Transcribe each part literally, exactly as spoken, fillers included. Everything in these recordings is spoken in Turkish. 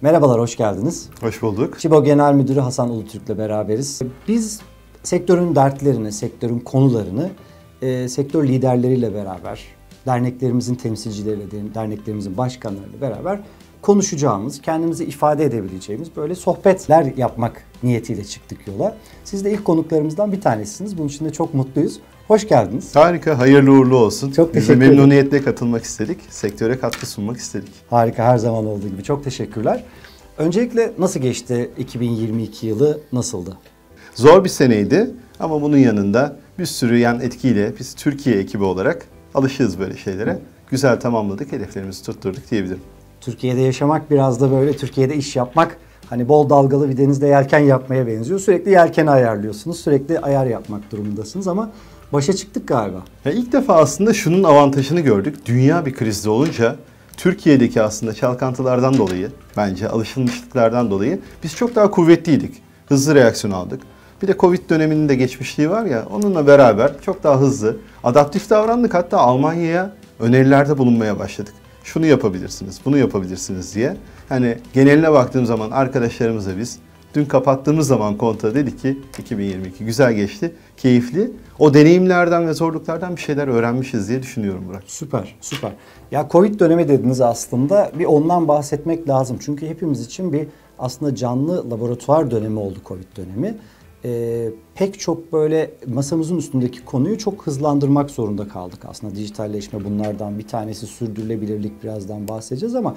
Merhabalar, hoş geldiniz. Hoş bulduk. Çibo Genel Müdürü Hasan Ulutürk'le beraberiz. Biz sektörün dertlerini, sektörün konularını e, sektör liderleriyle beraber, derneklerimizin temsilcileriyle, derneklerimizin başkanlarıyla beraber konuşacağımız, kendimizi ifade edebileceğimiz böyle sohbetler yapmak niyetiyle çıktık yola. Siz de ilk konuklarımızdan bir tanesiniz. Bunun için de çok mutluyuz. Hoş geldiniz. Harika, hayırlı uğurlu olsun. Çok Biz de teşekkür ederim. memnuniyetle katılmak istedik. Sektöre katkı sunmak istedik. Harika, her zaman olduğu gibi. Çok teşekkürler. Öncelikle nasıl geçti iki bin yirmi iki yılı, nasıldı? Zor bir seneydi ama bunun yanında bir sürü yan etkiyle biz Türkiye ekibi olarak alışığız böyle şeylere. Güzel tamamladık, hedeflerimizi tutturduk diyebilirim. Türkiye'de yaşamak biraz da böyle Türkiye'de iş yapmak, hani bol dalgalı bir denizde yelken yapmaya benziyor. Sürekli yelkeni ayarlıyorsunuz, sürekli ayar yapmak durumundasınız ama başa çıktık galiba. Ya ilk defa aslında şunun avantajını gördük. Dünya bir krizde olunca Türkiye'deki aslında çalkantılardan dolayı, bence alışılmışlıklardan dolayı biz çok daha kuvvetliydik. Hızlı reaksiyon aldık. Bir de Covid döneminin de geçmişliği var ya, onunla beraber çok daha hızlı, adaptif davrandık. Hatta Almanya'ya önerilerde bulunmaya başladık. Şunu yapabilirsiniz, bunu yapabilirsiniz diye. Hani geneline baktığım zaman arkadaşlarımızla biz dün kapattığımız zaman konta dedik ki iki bin yirmi iki güzel geçti, keyifli. O deneyimlerden ve zorluklardan bir şeyler öğrenmişiz diye düşünüyorum Burak. Süper, süper. Ya Covid dönemi dediniz aslında. Bir ondan bahsetmek lazım. Çünkü hepimiz için bir aslında canlı laboratuvar dönemi oldu Covid dönemi. Ee, pek çok böyle masamızın üstündeki konuyu çok hızlandırmak zorunda kaldık. Aslında dijitalleşme bunlardan bir tanesi, sürdürülebilirlik, birazdan bahsedeceğiz ama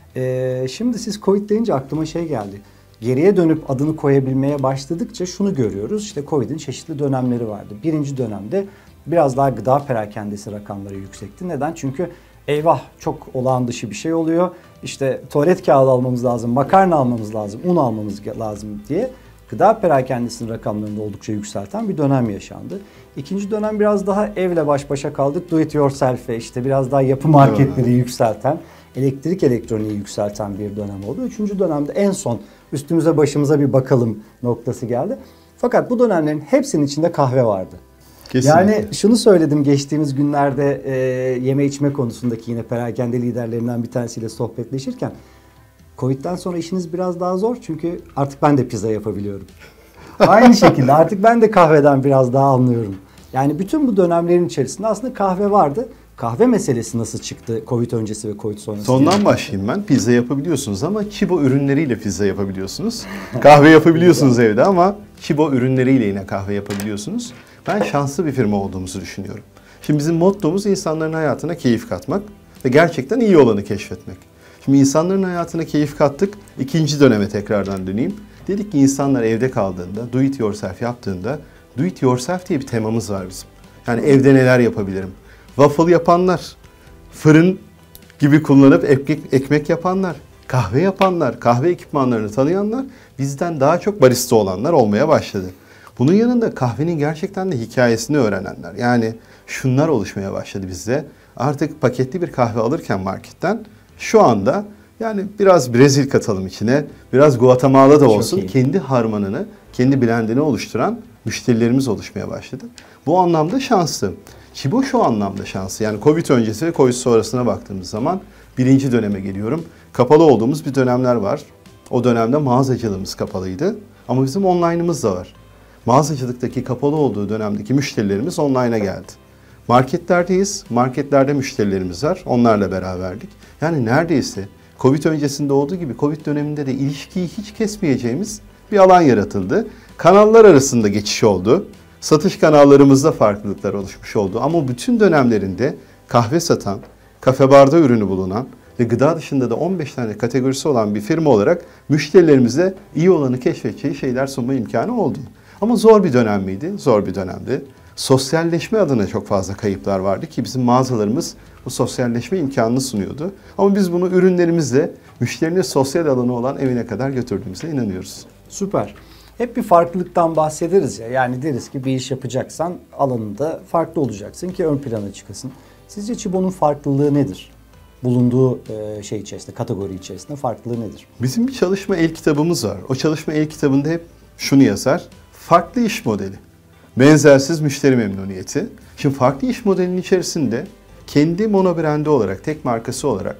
e, şimdi siz Covid deyince aklıma şey geldi. Geriye dönüp adını koyabilmeye başladıkça şunu görüyoruz. İşte Covid'in çeşitli dönemleri vardı. Birinci dönemde biraz daha gıda perakendesi rakamları yüksekti. Neden? Çünkü eyvah çok olağan dışı bir şey oluyor. İşte tuvalet kağıdı almamız lazım, makarna almamız lazım, un almamız lazım diye gıda perakendesinin rakamlarını oldukça yükselten bir dönem yaşandı. İkinci dönem biraz daha evle baş başa kaldık. Do it yourself'e işte biraz daha yapı marketleri yükselten, elektrik elektroniği yükselten bir dönem oldu. Üçüncü dönemde en son üstümüze başımıza bir bakalım noktası geldi. Fakat bu dönemlerin hepsinin içinde kahve vardı. Kesinlikle. Yani şunu söyledim geçtiğimiz günlerde e, yeme içme konusundaki yine perakende liderlerinden bir tanesiyle sohbetleşirken. Covid'den sonra işiniz biraz daha zor çünkü artık ben de pizza yapabiliyorum. Aynı şekilde artık ben de kahveden biraz daha anlıyorum. Yani bütün bu dönemlerin içerisinde aslında kahve vardı. Kahve meselesi nasıl çıktı Covid öncesi ve Covid sonrası? Sondan başlayayım ben. Pizza yapabiliyorsunuz ama Çibo ürünleriyle pizza yapabiliyorsunuz. Kahve yapabiliyorsunuz evde ama Çibo ürünleriyle yine kahve yapabiliyorsunuz. Ben şanslı bir firma olduğumuzu düşünüyorum. Şimdi bizim mottomuz insanların hayatına keyif katmak ve gerçekten iyi olanı keşfetmek. Şimdi insanların hayatına keyif kattık. İkinci döneme tekrardan döneyim. Dedik ki insanlar evde kaldığında, do it yourself yaptığında, do it yourself diye bir temamız var bizim. Yani evde neler yapabilirim? Waffle yapanlar, fırın gibi kullanıp ekmek, ekmek yapanlar, kahve yapanlar, kahve ekipmanlarını tanıyanlar bizden daha çok barista olanlar olmaya başladı. Bunun yanında kahvenin gerçekten de hikayesini öğrenenler. Yani şunlar oluşmaya başladı bizde. Artık paketli bir kahve alırken marketten şu anda yani biraz Brezil katalım içine, biraz Guatemala da olsun kendi harmanını, kendi blendini oluşturan müşterilerimiz oluşmaya başladı. Bu anlamda şanslı. Çibo şu anlamda şanslı. Yani Covid öncesi ve Covid sonrasına baktığımız zaman birinci döneme geliyorum. Kapalı olduğumuz bir dönemler var. O dönemde mağazacılığımız kapalıydı ama bizim online'ımız da var. Mağazacılıktaki kapalı olduğu dönemdeki müşterilerimiz online'a geldi. Marketlerdeyiz. Marketlerde müşterilerimiz var. Onlarla beraberdik. Yani neredeyse Covid öncesinde olduğu gibi Covid döneminde de ilişkiyi hiç kesmeyeceğimiz bir alan yaratıldı. Kanallar arasında geçiş oldu. Satış kanallarımızda farklılıklar oluşmuş oldu. Ama bütün dönemlerinde kahve satan, kafe barda ürünü bulunan ve gıda dışında da on beş tane kategorisi olan bir firma olarak müşterilerimize iyi olanı keşfedeceği şeyler sunma imkanı oldu. Ama zor bir dönem miydi? Zor bir dönemdi. Sosyalleşme adına çok fazla kayıplar vardı ki bizim mağazalarımız bu sosyalleşme imkanını sunuyordu. Ama biz bunu ürünlerimizle müşterinin sosyal alanı olan evine kadar götürdüğümüze inanıyoruz. Süper. Hep bir farklılıktan bahsederiz ya. Yani deriz ki bir iş yapacaksan alanında farklı olacaksın ki ön plana çıkasın. Sizce Çibo'nun farklılığı nedir? Bulunduğu şey içerisinde, kategori içerisinde farklılığı nedir? Bizim bir çalışma el kitabımız var. O çalışma el kitabında hep şunu yazar. Farklı iş modeli. Benzersiz müşteri memnuniyeti. Şimdi farklı iş modelinin içerisinde kendi monobrandi olarak, tek markası olarak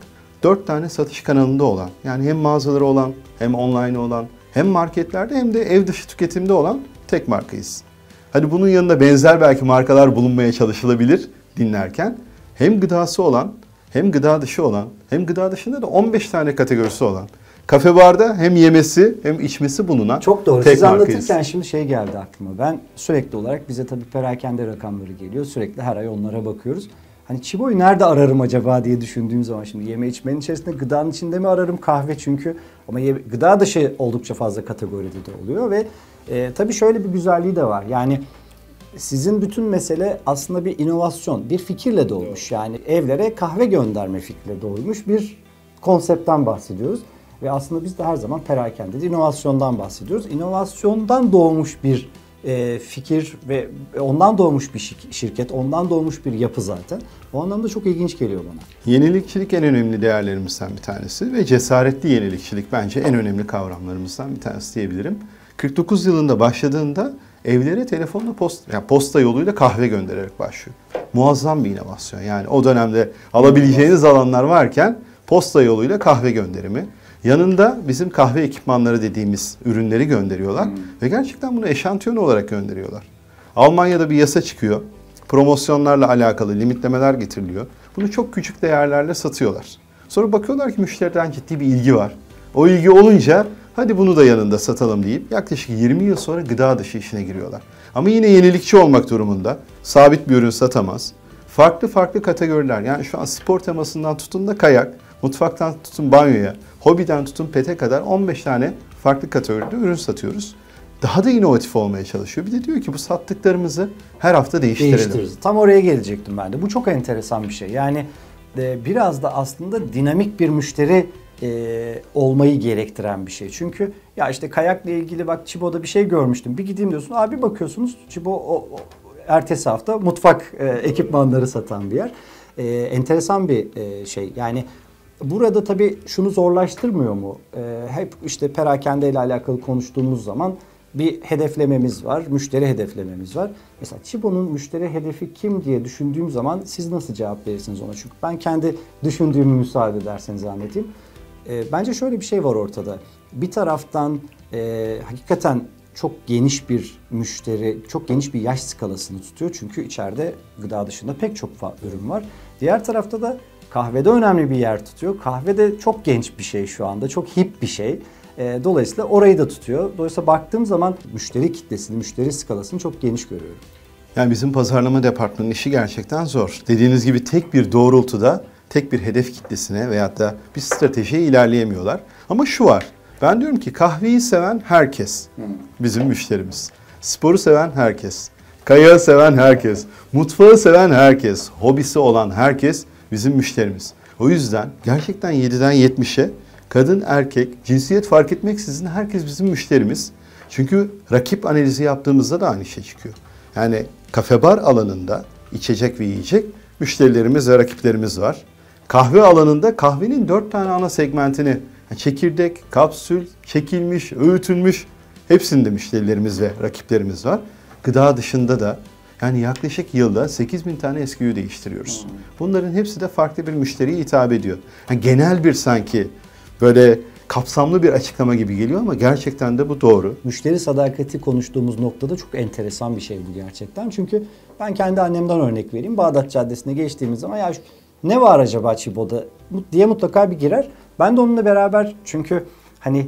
dört tane satış kanalında olan, yani hem mağazaları olan, hem online olan, hem marketlerde hem de ev dışı tüketimde olan tek markayız. Hani bunun yanında benzer belki markalar bulunmaya çalışılabilir dinlerken. Hem gıdası olan, hem gıda dışı olan, hem gıda dışında da on beş tane kategorisi olan. Kafe barda hem yemesi hem içmesi bulunan çok doğru. tek Siz markayız. Anlatırken şimdi şey geldi aklıma. Ben sürekli olarak bize tabii perakende rakamları geliyor. Sürekli her ay onlara bakıyoruz. Hani Çibo'yu nerede ararım acaba diye düşündüğüm zaman şimdi yeme içmenin içerisinde gıdanın içinde mi ararım, kahve çünkü ama ye, gıda dışı oldukça fazla kategoride de oluyor ve e, tabii şöyle bir güzelliği de var. Yani sizin bütün mesele aslında bir inovasyon, bir fikirle doğmuş. Yani evlere kahve gönderme fikriyle doğmuş bir konseptten bahsediyoruz. Ve aslında biz de her zaman perakende inovasyondan bahsediyoruz. İnovasyondan doğmuş bir e, fikir ve ondan doğmuş bir şirket, ondan doğmuş bir yapı zaten. O anlamda çok ilginç geliyor bana. Yenilikçilik en önemli değerlerimizden bir tanesi ve cesaretli yenilikçilik bence en önemli kavramlarımızdan bir tanesi diyebilirim. kırk dokuz yılında başladığında evlere telefonla posta, yani posta yoluyla kahve göndererek başlıyor. Muazzam bir inovasyon. Yani o dönemde alabileceğiniz alanlar varken posta yoluyla kahve gönderimi. Yanında bizim kahve ekipmanları dediğimiz ürünleri gönderiyorlar. Hmm. Ve gerçekten bunu eşantiyon olarak gönderiyorlar. Almanya'da bir yasa çıkıyor. Promosyonlarla alakalı limitlemeler getiriliyor. Bunu çok küçük değerlerle satıyorlar. Sonra bakıyorlar ki müşteriden ciddi bir ilgi var. O ilgi olunca hadi bunu da yanında satalım deyip yaklaşık yirmi yıl sonra gıda dışı işine giriyorlar. Ama yine yenilikçi olmak durumunda. Sabit bir ürün satamaz. Farklı farklı kategoriler, yani şu an spor temasından tutun da kayak, mutfaktan tutun banyoya, hobiden tutun pete kadar on beş tane farklı kategoride ürün satıyoruz. Daha da inovatif olmaya çalışıyor. Bir de diyor ki bu sattıklarımızı her hafta değiştirelim. Değiştiririz. Tam oraya gelecektim ben de. Bu çok enteresan bir şey. Yani e, biraz da aslında dinamik bir müşteri e, olmayı gerektiren bir şey. Çünkü ya işte kayakla ilgili bak Çibo'da bir şey görmüştüm. Bir gideyim diyorsun. Abi bakıyorsunuz Çibo o, o, ertesi hafta mutfak e, ekipmanları satan bir yer. E, enteresan bir e, şey. Yani burada tabii şunu zorlaştırmıyor mu? E, hep işte perakende ile alakalı konuştuğumuz zaman bir hedeflememiz var, müşteri hedeflememiz var. Mesela Çibo'nun müşteri hedefi kim diye düşündüğüm zaman siz nasıl cevap verirsiniz ona? Çünkü ben kendi düşündüğümü müsaade ederseniz anlatayım. E, bence şöyle bir şey var ortada. Bir taraftan e, hakikaten çok geniş bir müşteri, çok geniş bir yaş skalasını tutuyor. Çünkü içeride gıda dışında pek çok ürün var. Diğer tarafta da kahvede önemli bir yer tutuyor. Kahve de çok genç bir şey şu anda, çok hip bir şey. Dolayısıyla orayı da tutuyor. Dolayısıyla baktığım zaman müşteri kitlesini, müşteri skalasını çok geniş görüyorum. Yani bizim pazarlama departmanının işi gerçekten zor. Dediğiniz gibi tek bir doğrultuda, tek bir hedef kitlesine veyahut da bir stratejiye ilerleyemiyorlar. Ama şu var, ben diyorum ki kahveyi seven herkes bizim müşterimiz. Sporu seven herkes, kayağı seven herkes, mutfağı seven herkes, hobisi olan herkes bizim müşterimiz. O yüzden gerçekten yediden yetmişe kadın, erkek, cinsiyet fark etmeksizin herkes bizim müşterimiz. Çünkü rakip analizi yaptığımızda da aynı şey çıkıyor. Yani kafe bar alanında içecek ve yiyecek müşterilerimiz ve rakiplerimiz var. Kahve alanında kahvenin dört tane ana segmentini, çekirdek, kapsül, çekilmiş, öğütülmüş hepsinde müşterilerimiz ve rakiplerimiz var. Gıda dışında da yani yaklaşık yılda sekiz bin tane S K U değiştiriyoruz. Bunların hepsi de farklı bir müşteriye hitap ediyor. Yani genel bir sanki böyle kapsamlı bir açıklama gibi geliyor ama gerçekten de bu doğru. Müşteri sadakati konuştuğumuz noktada çok enteresan bir şey bu gerçekten. Çünkü ben kendi annemden örnek vereyim. Bağdat Caddesi'ne geçtiğimiz zaman ya ne var acaba Çibo'da diye mutlaka bir girer. Ben de onunla beraber çünkü hani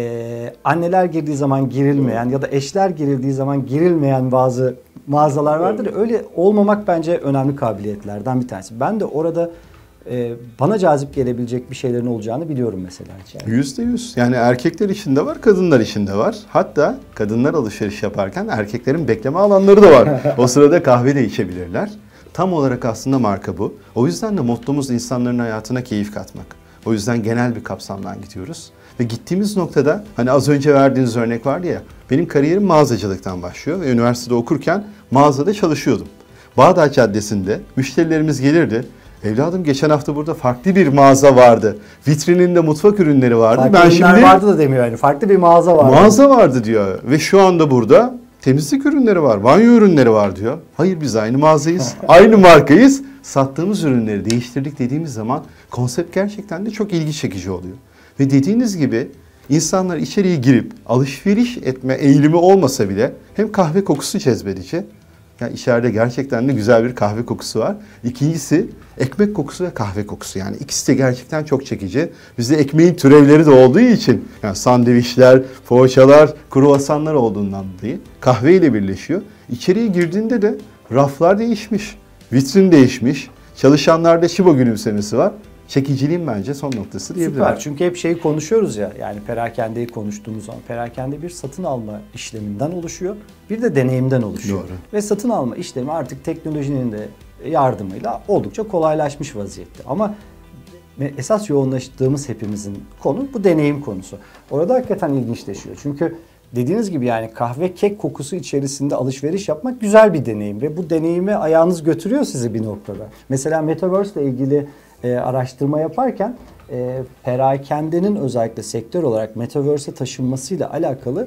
e, anneler girdiği zaman girilmeyen ya da eşler girildiği zaman girilmeyen bazı mağazalar vardır. Öyle olmamak bence önemli kabiliyetlerden bir tanesi. Ben de orada Ee, bana cazip gelebilecek bir şeylerin olacağını biliyorum mesela. Yüzde yüz. Yani erkekler için de var, kadınlar için de var. Hatta kadınlar alışveriş yaparken erkeklerin bekleme alanları da var. O sırada kahve de içebilirler. Tam olarak aslında marka bu. O yüzden de mottomuz insanların hayatına keyif katmak. O yüzden genel bir kapsamdan gidiyoruz. Ve gittiğimiz noktada hani az önce verdiğiniz örnek vardı ya, benim kariyerim mağazacılıktan başlıyor ve üniversitede okurken mağazada çalışıyordum. Bağdat Caddesi'nde müşterilerimiz gelirdi. Evladım geçen hafta burada farklı bir mağaza vardı. Vitrininde mutfak ürünleri vardı. Farklı ben ürünler şimdi vardı da demiyor yani. Farklı bir mağaza vardı. Mağaza vardı diyor. Ve şu anda burada temizlik ürünleri var, banyo ürünleri var diyor. Hayır biz aynı mağazayız, aynı markayız. sattığımız ürünleri değiştirdik dediğimiz zaman konsept gerçekten de çok ilgi çekici oluyor. Ve dediğiniz gibi insanlar içeriye girip alışveriş etme eğilimi olmasa bile hem kahve kokusu cezbedici. Yani içeride gerçekten de güzel bir kahve kokusu var. İkincisi ekmek kokusu ve kahve kokusu. Yani ikisi de gerçekten çok çekici. Bizde ekmeğin türevleri de olduğu için yani sandviçler, poğaçalar, kruvasanlar olduğundan dolayı kahve ile birleşiyor. İçeriye girdiğinde de raflar değişmiş, vitrin değişmiş, çalışanlarda Chibo gülümsemesi var. Çekiciliğin bence son noktası diyebilirim. Süper. Çünkü hep şeyi konuşuyoruz ya, yani perakendeyi konuştuğumuz zaman perakende bir satın alma işleminden oluşuyor, bir de deneyimden oluşuyor. Doğru. Ve satın alma işlemi artık teknolojinin de yardımıyla oldukça kolaylaşmış vaziyette. Ama esas yoğunlaştığımız hepimizin konu bu deneyim konusu. Orada hakikaten ilginçleşiyor. Çünkü dediğiniz gibi yani kahve kek kokusu içerisinde alışveriş yapmak güzel bir deneyim ve bu deneyime ayağınız götürüyor sizi bir noktada. Mesela Metaverse ile ilgili e, araştırma yaparken e, perakendenin özellikle sektör olarak Metaverse'e taşınmasıyla alakalı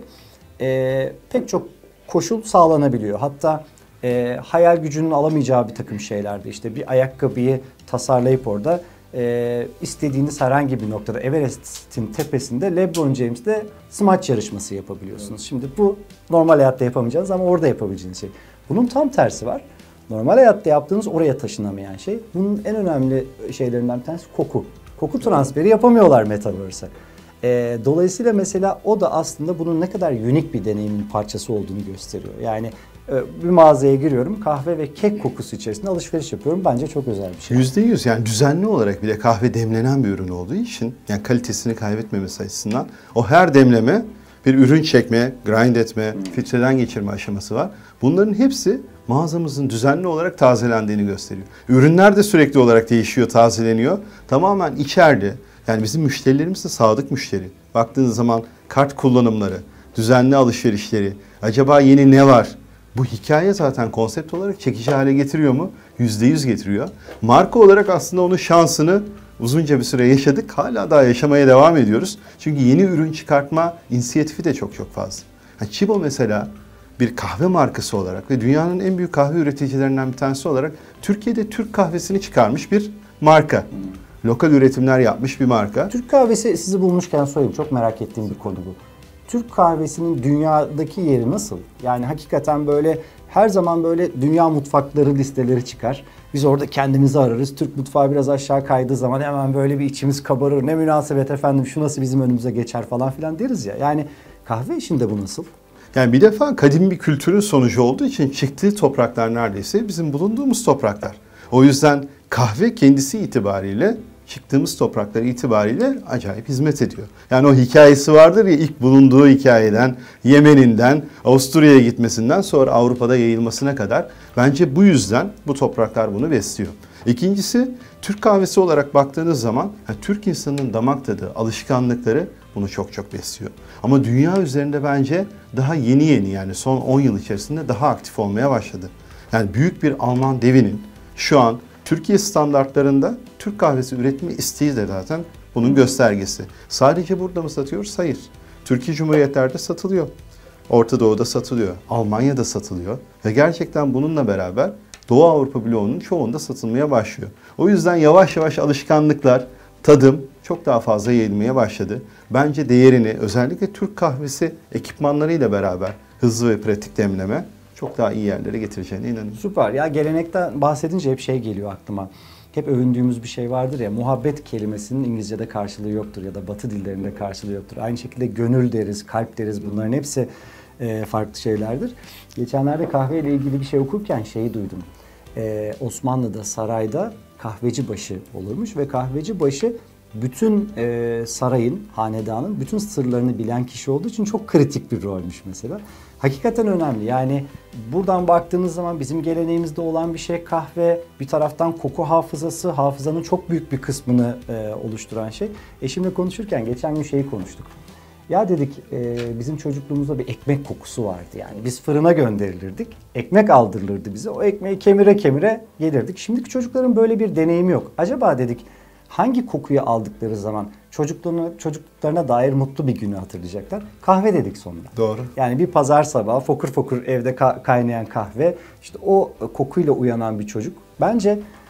e, pek çok koşul sağlanabiliyor. Hatta e, hayal gücünün alamayacağı bir takım şeylerde işte bir ayakkabıyı tasarlayıp orada e, istediğiniz herhangi bir noktada Everest'in tepesinde LeBron James'le smaç yarışması yapabiliyorsunuz. Şimdi bu normal hayatta yapamayacağınız ama orada yapabileceğiniz şey. Bunun tam tersi var. Normal hayatta yaptığınız oraya taşınamayan şey. Bunun en önemli şeylerinden bir tanesi koku. Koku transferi yapamıyorlar Metaverse'e. E, dolayısıyla mesela o da aslında bunun ne kadar unik bir deneyimin parçası olduğunu gösteriyor. Yani e, bir mağazaya giriyorum, kahve ve kek kokusu içerisinde alışveriş yapıyorum. Bence çok özel bir şey. yüzde yüz yani düzenli olarak bile kahve demlenen bir ürün olduğu için yani kalitesini kaybetmemesi açısından o her demleme bir ürün çekme, grind etme, filtreden geçirme aşaması var. Bunların hepsi mağazamızın düzenli olarak tazelendiğini gösteriyor. Ürünler de sürekli olarak değişiyor, tazeleniyor. Tamamen içeride. Yani bizim müşterilerimiz de sadık müşteri. Baktığınız zaman kart kullanımları, düzenli alışverişleri, acaba yeni ne var? Bu hikaye zaten konsept olarak çekici hale getiriyor mu? yüzde yüz getiriyor. Marka olarak aslında onun şansını uzunca bir süre yaşadık. Hala daha yaşamaya devam ediyoruz. Çünkü yeni ürün çıkartma inisiyatifi de çok çok fazla. Yani Chibo mesela bir kahve markası olarak ve dünyanın en büyük kahve üreticilerinden bir tanesi olarak Türkiye'de Türk kahvesini çıkarmış bir marka. Lokal üretimler yapmış bir marka. Türk kahvesi, sizi bulmuşken sorayım, çok merak ettiğim bir konu bu. Türk kahvesinin dünyadaki yeri nasıl? Yani hakikaten böyle her zaman böyle dünya mutfakları listeleri çıkar. Biz orada kendimizi ararız. Türk mutfağı biraz aşağı kaydığı zaman hemen böyle bir içimiz kabarır. Ne münasebet efendim, şu nasıl bizim önümüze geçer falan filan deriz ya. Yani kahve işinde bu nasıl? Yani bir defa kadim bir kültürün sonucu olduğu için çıktığı topraklar neredeyse bizim bulunduğumuz topraklar. O yüzden kahve kendisi itibariyle çıktığımız topraklar itibariyle acayip hizmet ediyor. Yani o hikayesi vardır ya, ilk bulunduğu hikayeden, Yemen'inden, Avusturya'ya gitmesinden sonra Avrupa'da yayılmasına kadar. Bence bu yüzden bu topraklar bunu besliyor. İkincisi, Türk kahvesi olarak baktığınız zaman yani Türk insanının damak tadı, alışkanlıkları bunu çok çok besliyor. Ama dünya üzerinde bence daha yeni yeni, yani son on yıl içerisinde daha aktif olmaya başladı. Yani büyük bir Alman devinin şu an Türkiye standartlarında Türk kahvesi üretme isteği de zaten bunun göstergesi. Sadece burada mı satıyoruz? Hayır. Türkiye Cumhuriyetler'de satılıyor. Orta Doğu'da satılıyor. Almanya'da satılıyor. Ve gerçekten bununla beraber Doğu Avrupa bloğunun çoğunda satılmaya başlıyor. O yüzden yavaş yavaş alışkanlıklar, tadım çok daha fazla yayılmaya başladı. Bence değerini özellikle Türk kahvesi ekipmanlarıyla beraber hızlı ve pratik demleme çok daha iyi yerlere getireceğine inanıyorum. Süper. Ya gelenekten bahsedince hep şey geliyor aklıma. Hep övündüğümüz bir şey vardır ya, muhabbet kelimesinin İngilizce'de karşılığı yoktur ya da Batı dillerinde karşılığı yoktur. Aynı şekilde gönül deriz, kalp deriz, bunların hepsi e, farklı şeylerdir. Geçenlerde kahveyle ilgili bir şey okurken şeyi duydum. E, Osmanlı'da sarayda kahveci başı olurmuş ve kahveci başı bütün e, sarayın, hanedanın bütün sırlarını bilen kişi olduğu için çok kritik bir rolmüş mesela. Hakikaten önemli. Yani buradan baktığınız zaman bizim geleneğimizde olan bir şey kahve. Bir taraftan koku hafızası, hafızanın çok büyük bir kısmını e, oluşturan şey. Eşimle konuşurken geçen gün şeyi konuştuk. Ya dedik e, bizim çocukluğumuzda bir ekmek kokusu vardı yani. Biz fırına gönderilirdik, ekmek aldırılırdı bize. O ekmeği kemire kemire gelirdik. Şimdiki çocukların böyle bir deneyimi yok. Acaba dedik hangi kokuyu aldıkları zaman çocukluğunu, çocukluklarına dair mutlu bir günü hatırlayacaklar? Kahve dedik sonunda. Doğru. Yani bir pazar sabahı fokur fokur evde ka- kaynayan kahve, işte o kokuyla uyanan bir çocuk. Bence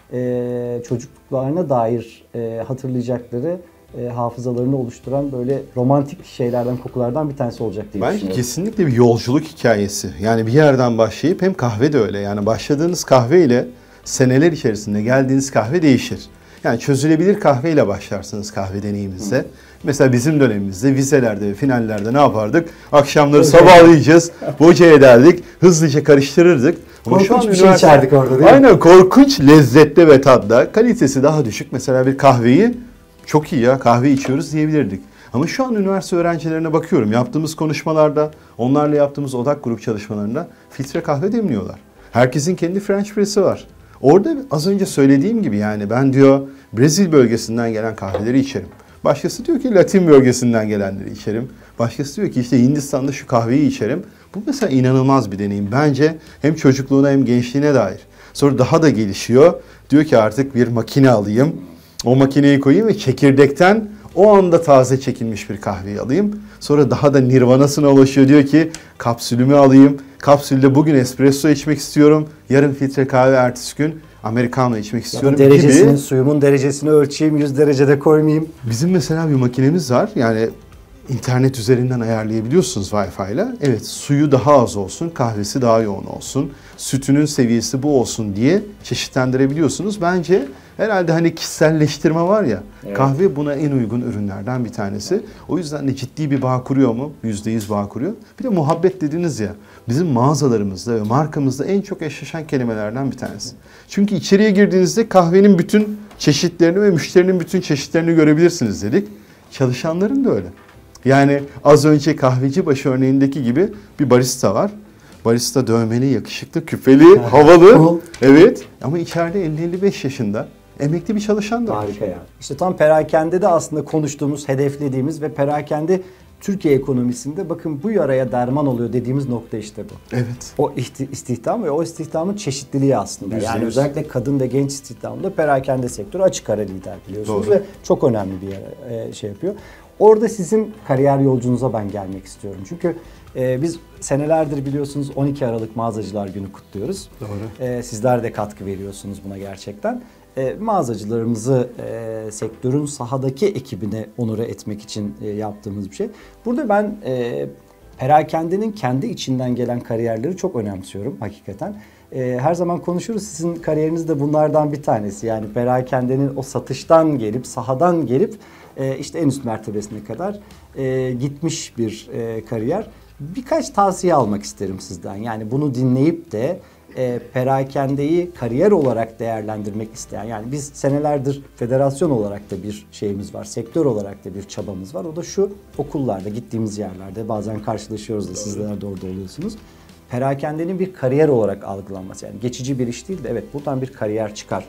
e, çocukluklarına dair e, hatırlayacakları e, hafızalarını oluşturan böyle romantik şeylerden, kokulardan bir tanesi olacak diye Bence düşünüyorum. kesinlikle bir yolculuk hikayesi. Yani bir yerden başlayıp hem kahve de öyle. Yani başladığınız kahve ile seneler içerisinde geldiğiniz kahve değişir. Yani çözülebilir kahveyle başlarsınız kahve deneyimizde. Hı. Mesela bizim dönemimizde vizelerde ve finallerde ne yapardık? Akşamları sabahlayacağız, boca ederdik, hızlıca karıştırırdık. Ama korkunç şu an bir şey içerdik orada değil mi? Aynen, korkunç lezzette ve tadda. Kalitesi daha düşük. Mesela bir kahveyi çok iyi ya kahve içiyoruz diyebilirdik. Ama şu an üniversite öğrencilerine bakıyorum. Yaptığımız konuşmalarda, onlarla yaptığımız odak grup çalışmalarında filtre kahve demliyorlar. Herkesin kendi French press'i var. Orada az önce söylediğim gibi yani ben diyor Brezilya bölgesinden gelen kahveleri içerim. Başkası diyor ki Latin bölgesinden gelenleri içerim. Başkası diyor ki işte Hindistan'da şu kahveyi içerim. Bu mesela inanılmaz bir deneyim. Bence hem çocukluğuna hem gençliğine dair. Sonra daha da gelişiyor. Diyor ki artık bir makine alayım. O makineyi koyayım ve çekirdekten o anda taze çekilmiş bir kahveyi alayım. Sonra daha da nirvanasına ulaşıyor. Diyor ki kapsülümü alayım. Kapsülde bugün espresso içmek istiyorum. Yarın filtre kahve, ertesi gün americano içmek istiyorum ya derecesini, gibi. Suyumun derecesini ölçeyim, yüz derecede koymayayım. Bizim mesela bir makinemiz var. Yani internet üzerinden ayarlayabiliyorsunuz Wi-Fi ile. Evet, suyu daha az olsun, kahvesi daha yoğun olsun, sütünün seviyesi bu olsun diye çeşitlendirebiliyorsunuz. Bence herhalde hani kişiselleştirme var ya, evet. Kahve buna en uygun ürünlerden bir tanesi. O yüzden de ciddi bir bağ kuruyor mu? yüzde yüz bağ kuruyor. Bir de muhabbet dediniz ya, bizim mağazalarımızda ve markamızda en çok eşleşen kelimelerden bir tanesi. Çünkü içeriye girdiğinizde kahvenin bütün çeşitlerini ve müşterinin bütün çeşitlerini görebilirsiniz dedik. Çalışanların da öyle. Yani az önce kahveci başı örneğindeki gibi bir barista var. Barista dövmeli, yakışıklı, küpeli, havalı. Evet, ama içeride elli elli beş yaşında emekli bir çalışan da var. Harika ya. İşte tam perakende de aslında konuştuğumuz, hedeflediğimiz ve perakende Türkiye ekonomisinde bakın bu yaraya derman oluyor dediğimiz nokta işte bu. Evet. O istihdam ve o istihdamın çeşitliliği aslında. Yüzde yani yüz. Özellikle kadın ve genç istihdamda perakende sektörü açık ara lider biliyorsunuz. Doğru. Ve çok önemli bir yere şey yapıyor. Orada sizin kariyer yolculuğunuza ben gelmek istiyorum. Çünkü e, biz senelerdir biliyorsunuz on iki Aralık Mağazacılar Günü kutluyoruz. Doğru. E, sizler de katkı veriyorsunuz buna gerçekten. E, mağazacılarımızı e, sektörün sahadaki ekibine onure etmek için e, yaptığımız bir şey. Burada ben e, perakendenin kendi içinden gelen kariyerleri çok önemsiyorum hakikaten. E, her zaman konuşuruz. Sizin kariyeriniz de bunlardan bir tanesi. Yani perakendenin o satıştan gelip, sahadan gelip e, işte en üst mertebesine kadar e, gitmiş bir e, kariyer. Birkaç tavsiye almak isterim sizden. Yani bunu dinleyip de e, perakendeyi kariyer olarak değerlendirmek isteyen, yani biz senelerdir federasyon olarak da bir şeyimiz var, sektör olarak da bir çabamız var. O da şu: okullarda, gittiğimiz yerlerde bazen karşılaşıyoruz da sizler de orada oluyorsunuz. Perakendenin bir kariyer olarak algılanması, yani geçici bir iş değil de evet buradan bir kariyer çıkar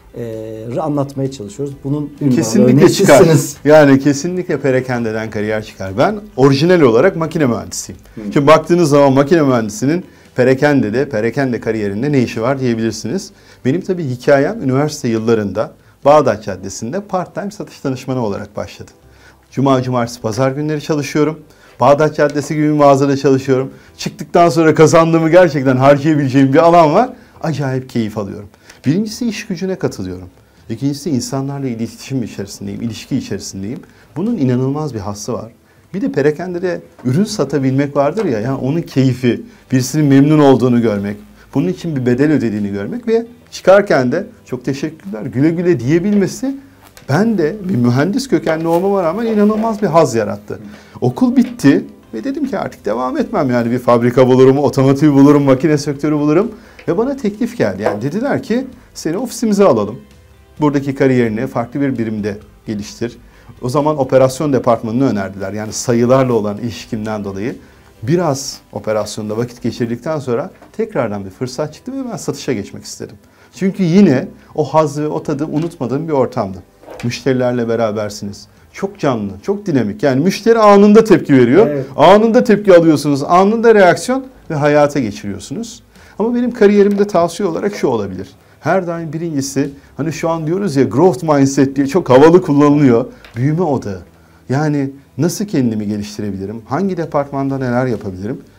e, anlatmaya çalışıyoruz. Bunun kesinlikle çıkar. Yani kesinlikle perakendeden kariyer çıkar. Ben orijinal olarak makine mühendisiyim. Hı. Şimdi baktığınız zaman makine mühendisinin perakendede, perakende kariyerinde ne işi var diyebilirsiniz. Benim tabii hikayem üniversite yıllarında Bağdat Caddesi'nde part-time satış danışmanı olarak başladı. Cuma, cumartesi, pazar günleri çalışıyorum. Bağdat Caddesi gibi bir mağazada çalışıyorum. Çıktıktan sonra kazandığımı gerçekten harcayabileceğim bir alan var. Acayip keyif alıyorum. Birincisi iş gücüne katılıyorum. İkincisi insanlarla iletişim içerisindeyim, ilişki içerisindeyim. Bunun inanılmaz bir hassı var. Bir de perakendede ürün satabilmek vardır ya, yani onun keyfi, birisinin memnun olduğunu görmek, bunun için bir bedel ödediğini görmek ve çıkarken de çok teşekkürler, güle güle diyebilmesi, ben de bir mühendis kökenli olmama rağmen inanılmaz bir haz yarattı. Okul bitti ve dedim ki artık devam etmem, yani bir fabrika bulurum, otomotiv bulurum, makine sektörü bulurum ve bana teklif geldi. Yani dediler ki seni ofisimize alalım, buradaki kariyerini farklı bir birimde geliştir. O zaman operasyon departmanını önerdiler. Yani sayılarla olan ilişkimden dolayı biraz operasyonda vakit geçirdikten sonra tekrardan bir fırsat çıktı ve ben satışa geçmek istedim. Çünkü yine o hazzı ve o tadı unutmadığım bir ortamdı. Müşterilerle berabersiniz. Çok canlı, çok dinamik. Yani müşteri anında tepki veriyor. Evet. Anında tepki alıyorsunuz. Anında reaksiyon ve hayata geçiriyorsunuz. Ama benim kariyerimde tavsiye olarak şu olabilir. Her daim birincisi, hani şu an diyoruz ya, growth mindset diye çok havalı kullanılıyor. Büyüme odağı. Yani nasıl kendimi geliştirebilirim? Hangi departmanda neler yapabilirim?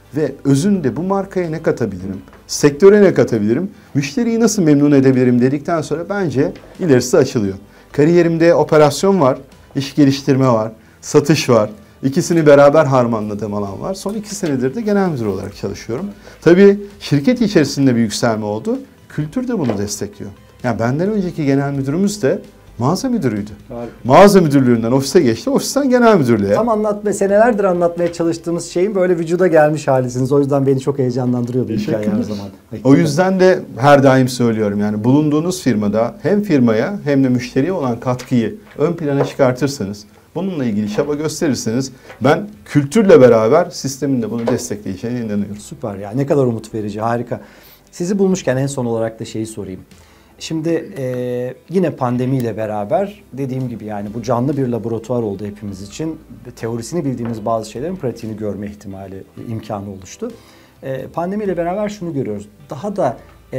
ve özünde bu markaya ne katabilirim, sektöre ne katabilirim, müşteriyi nasıl memnun edebilirim dedikten sonra bence ilerisi açılıyor. Kariyerimde operasyon var, iş geliştirme var, satış var. İkisini beraber harmanladığım alan var. Son iki senedir de genel müdür olarak çalışıyorum. Tabii şirket içerisinde bir yükselme oldu. Kültür de bunu destekliyor. Yani benden önceki genel müdürümüz de mağaza müdürüydü. Harika. Mağaza müdürlüğünden ofise geçti, ofisten genel müdürlüğe. Tam anlatma, senelerdir anlatmaya çalıştığımız şeyin böyle vücuda gelmiş halisiniz. O yüzden beni çok heyecanlandırıyor bu hikaye her zaman. O yüzden de her daim söylüyorum, yani bulunduğunuz firmada hem firmaya hem de müşteriye olan katkıyı ön plana çıkartırsanız, bununla ilgili çaba gösterirseniz ben kültürle beraber sistemin de bunu destekleyeceğine inanıyorum. Süper ya, ne kadar umut verici, harika. Sizi bulmuşken en son olarak da şeyi sorayım. Şimdi e, yine pandemiyle beraber dediğim gibi yani bu canlı bir laboratuvar oldu hepimiz için. Teorisini bildiğimiz bazı şeylerin pratiğini görme ihtimali, imkanı oluştu. E, pandemiyle beraber şunu görüyoruz. Daha da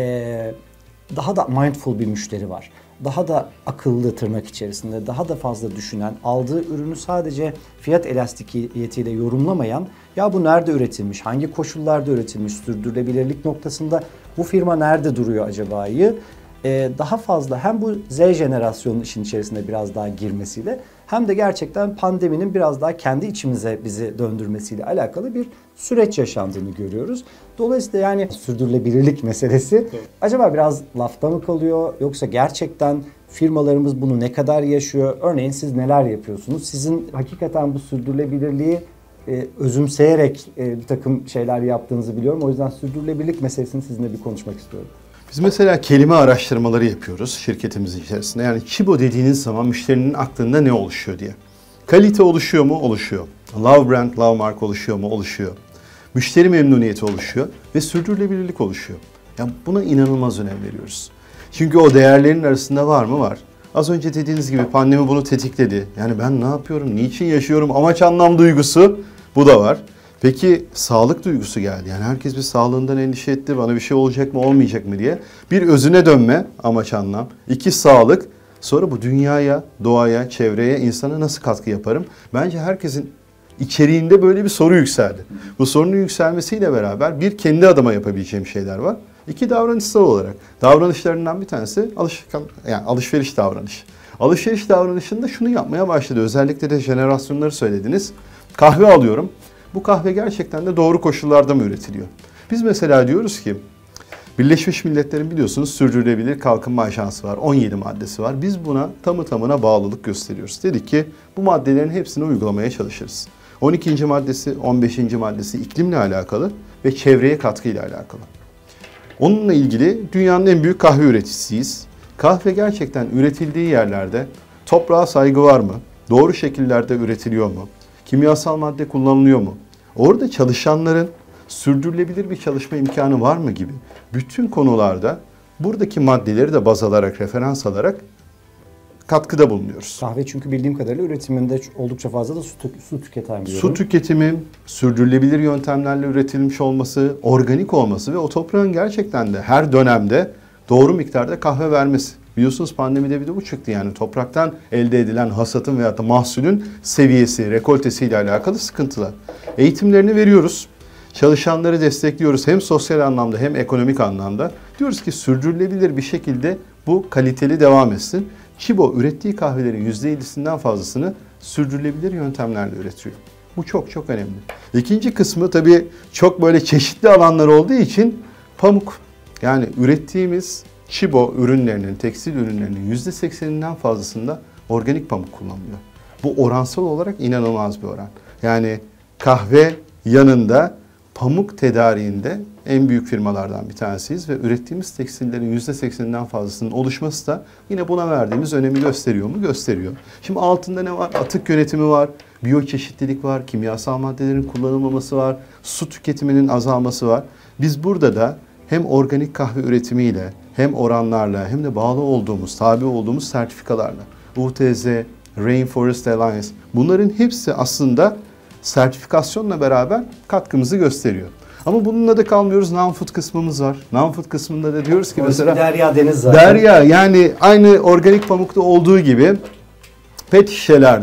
e, daha da mindful bir müşteri var. Daha da akıllı tırnak içerisinde, daha da fazla düşünen, aldığı ürünü sadece fiyat elastikiyetiyle yorumlamayan, ya bu nerede üretilmiş, hangi koşullarda üretilmiş, sürdürülebilirlik noktasında bu firma nerede duruyor acaba'yı daha fazla hem bu Z jenerasyonun işin içerisinde biraz daha girmesiyle hem de gerçekten pandeminin biraz daha kendi içimize bizi döndürmesiyle alakalı bir süreç yaşandığını görüyoruz. Dolayısıyla yani sürdürülebilirlik meselesi evet. Acaba biraz lafta mı kalıyor yoksa gerçekten firmalarımız bunu ne kadar yaşıyor? Örneğin siz neler yapıyorsunuz? Sizin hakikaten bu sürdürülebilirliği e, özümseyerek e, bir takım şeyler yaptığınızı biliyorum. O yüzden sürdürülebilirlik meselesini sizinle bir konuşmak istiyorum. Biz mesela kelime araştırmaları yapıyoruz şirketimizin içerisinde. Yani Chibo dediğiniz zaman müşterinin aklında ne oluşuyor diye. Kalite oluşuyor mu? Oluşuyor. Love brand, love mark oluşuyor mu? Oluşuyor. Müşteri memnuniyeti oluşuyor ve sürdürülebilirlik oluşuyor. Yani buna inanılmaz önem veriyoruz. Çünkü o değerlerin arasında var mı? Var. Az önce dediğiniz gibi pandemi bunu tetikledi. Yani ben ne yapıyorum, niçin yaşıyorum, amaç anlam duygusu bu da var. Peki sağlık duygusu geldi. Yani herkes bir sağlığından endişe etti. Bana bir şey olacak mı olmayacak mı diye. Bir özüne dönme amaç anlam. İki sağlık. Sonra bu dünyaya, doğaya, çevreye, insana nasıl katkı yaparım? Bence herkesin içeriğinde böyle bir soru yükseldi. Bu sorunun yükselmesiyle beraber bir kendi adıma yapabileceğim şeyler var. İki davranışsal olarak. Davranışlarından bir tanesi alışkan, yani alışveriş davranışı. Alışveriş davranışında şunu yapmaya başladı. Özellikle de jenerasyonları söylediniz. Kahve alıyorum. Bu kahve gerçekten de doğru koşullarda mı üretiliyor? Biz mesela diyoruz ki Birleşmiş Milletler'in biliyorsunuz Sürdürülebilir Kalkınma Ajansı var. on yedi maddesi var. Biz buna tamı tamına bağlılık gösteriyoruz. Dedik ki bu maddelerin hepsini uygulamaya çalışırız. on ikinci maddesi, on beşinci maddesi iklimle alakalı ve çevreye katkıyla alakalı. Onunla ilgili dünyanın en büyük kahve üreticisiyiz. Kahve gerçekten üretildiği yerlerde toprağa saygı var mı? Doğru şekillerde üretiliyor mu? Kimyasal madde kullanılıyor mu? Orada çalışanların sürdürülebilir bir çalışma imkanı var mı gibi bütün konularda buradaki maddeleri de baz alarak, referans alarak katkıda bulunuyoruz. Kahve çünkü bildiğim kadarıyla üretiminde oldukça fazla da su, tü- su tüketen bir ürün. Su tüketimi, sürdürülebilir yöntemlerle üretilmiş olması, organik olması ve o toprağın gerçekten de her dönemde doğru miktarda kahve vermesi. Biliyorsunuz pandemide bir de bu çıktı, yani topraktan elde edilen hasatın veyahut da mahsulün seviyesi, rekoltesiyle alakalı sıkıntılar. Eğitimlerini veriyoruz. Çalışanları destekliyoruz hem sosyal anlamda hem ekonomik anlamda. Diyoruz ki sürdürülebilir bir şekilde bu kaliteli devam etsin. Chibo ürettiği kahvelerin yüzde ellisinden fazlasını sürdürülebilir yöntemlerle üretiyor. Bu çok çok önemli. İkinci kısmı tabii çok böyle çeşitli alanlar olduğu için pamuk. Yani ürettiğimiz Chibo ürünlerinin, tekstil ürünlerinin yüzde sekseninden fazlasında organik pamuk kullanılıyor. Bu oransal olarak inanılmaz bir oran. Yani kahve yanında pamuk tedariğinde en büyük firmalardan bir tanesiyiz ve ürettiğimiz tekstillerin yüzde sekseninden fazlasının oluşması da yine buna verdiğimiz önemi gösteriyor mu? Gösteriyor. Şimdi altında ne var? Atık yönetimi var, biyoçeşitlilik var, kimyasal maddelerin kullanılmaması var, su tüketiminin azalması var. Biz burada da hem organik kahve üretimiyle hem oranlarla hem de bağlı olduğumuz, tabi olduğumuz sertifikalarla U T Z, Rainforest Alliance, bunların hepsi aslında sertifikasyonla beraber katkımızı gösteriyor. Ama bununla da kalmıyoruz. Non-food kısmımız var. Non-food kısmında da diyoruz ki orası mesela derya deniz zaten. Derya, yani aynı organik pamukta olduğu gibi pet şişelerden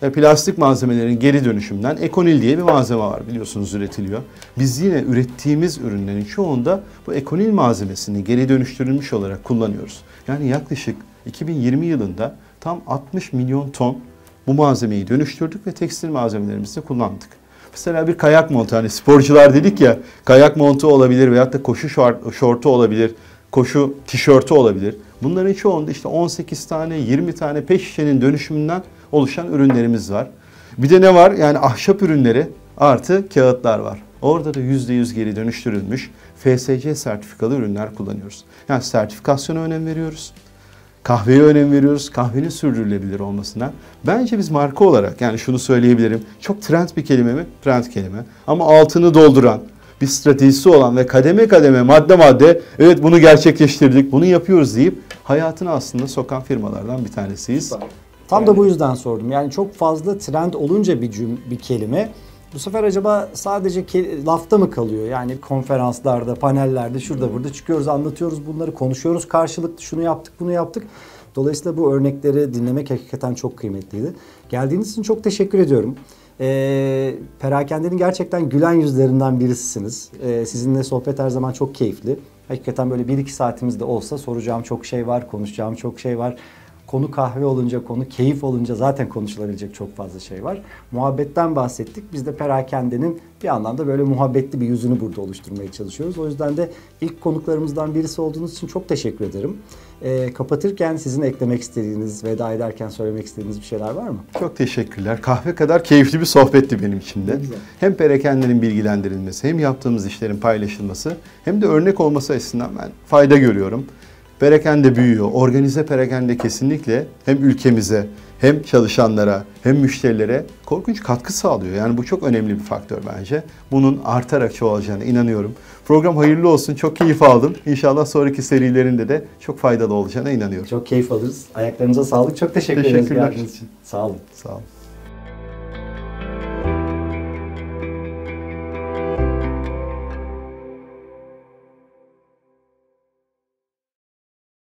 e, plastik malzemelerin geri dönüşümünden Ekonil diye bir malzeme var, biliyorsunuz, üretiliyor. Biz yine ürettiğimiz ürünlerin çoğunda bu Ekonil malzemesini geri dönüştürülmüş olarak kullanıyoruz. Yani yaklaşık iki bin yirmi yılında tam altmış milyon ton bu malzemeyi dönüştürdük ve tekstil malzemelerimizde kullandık. Mesela bir kayak montu, hani sporcular dedik ya, kayak montu olabilir veyahut da koşu şort, şortu olabilir, koşu tişörtü olabilir. Bunların çoğunda işte on sekiz tane, yirmi tane pet şişenin dönüşümünden oluşan ürünlerimiz var. Bir de ne var? Yani ahşap ürünleri artı kağıtlar var. Orada da yüzde yüz geri dönüştürülmüş F S C sertifikalı ürünler kullanıyoruz. Yani sertifikasyona önem veriyoruz. Kahveye önem veriyoruz. Kahvenin sürdürülebilir olmasına. Bence biz marka olarak, yani şunu söyleyebilirim. Çok trend bir kelime mi? Trend kelime. Ama altını dolduran, bir stratejisi olan ve kademe kademe, madde madde, evet bunu gerçekleştirdik, bunu yapıyoruz deyip hayatını aslında sokan firmalardan bir tanesiyiz. Tam yani, da bu yüzden sordum. Yani çok fazla trend olunca bir cüm bir kelime, bu sefer acaba sadece lafta mı kalıyor? Yani konferanslarda, panellerde, şurada burada çıkıyoruz, anlatıyoruz bunları, konuşuyoruz karşılıklı, şunu yaptık, bunu yaptık. Dolayısıyla bu örnekleri dinlemek hakikaten çok kıymetliydi. Geldiğiniz için çok teşekkür ediyorum. Ee, Perakende'nin gerçekten gülen yüzlerinden birisisiniz. Ee, sizinle sohbet her zaman çok keyifli. Hakikaten böyle bir iki saatimiz de olsa soracağım çok şey var, konuşacağım çok şey var. Konu kahve olunca, konu keyif olunca zaten konuşulabilecek çok fazla şey var. Muhabbetten bahsettik. Biz de Perakende'nin bir anlamda böyle muhabbetli bir yüzünü burada oluşturmaya çalışıyoruz. O yüzden de ilk konuklarımızdan birisi olduğunuz için çok teşekkür ederim. Ee, kapatırken sizin eklemek istediğiniz, veda ederken söylemek istediğiniz bir şeyler var mı? Çok teşekkürler. Kahve kadar keyifli bir sohbetti benim için de. Hem Perakende'nin bilgilendirilmesi, hem yaptığımız işlerin paylaşılması, hem de örnek olması açısından ben fayda görüyorum. Perakende büyüyor. Organize perakende kesinlikle hem ülkemize, hem çalışanlara, hem müşterilere korkunç katkı sağlıyor. Yani bu çok önemli bir faktör bence. Bunun artarak çoğalacağına inanıyorum. Program hayırlı olsun. Çok keyif aldım. İnşallah sonraki serilerinde de çok faydalı olacağına inanıyorum. Çok keyif alırız. Ayaklarınıza sağlık. Çok teşekkür ederiz geldiğiniz için. Sağ olun. Sağ olun.